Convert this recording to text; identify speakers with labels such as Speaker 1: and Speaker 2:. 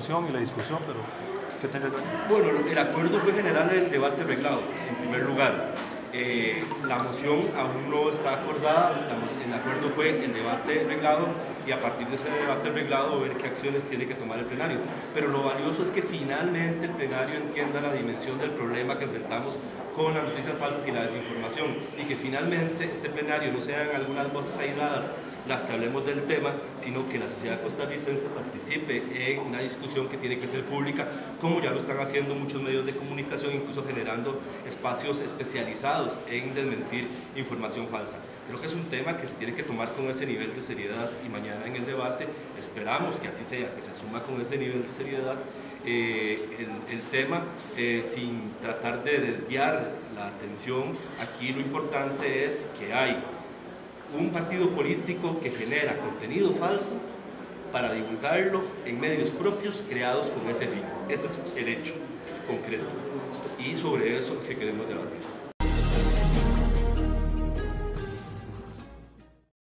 Speaker 1: moción y la discusión, pero ¿qué tenga que ver?
Speaker 2: Bueno, el acuerdo fue general el debate reglado, en primer lugar. La moción aún no está acordada, el acuerdo fue el debate reglado y a partir de ese debate reglado ver qué acciones tiene que tomar el plenario. Pero lo valioso es que finalmente el plenario entienda la dimensión del problema que enfrentamos con las noticias falsas y la desinformación, y que finalmente este plenario no sean algunas voces aisladas las que hablemos del tema, sino que la sociedad costarricense participe en una discusión que tiene que ser pública, como ya lo están haciendo muchos medios de comunicación, incluso generando espacios especializados en desmentir información falsa. Creo que es un tema que se tiene que tomar con ese nivel de seriedad, y mañana en el debate esperamos que así sea, que se asuma con ese nivel de seriedad el tema, sin tratar de desviar la atención. Aquí lo importante es que hay un partido político que genera contenido falso para divulgarlo en medios propios creados con ese fin. Ese es el hecho concreto, y sobre eso es que queremos debatir.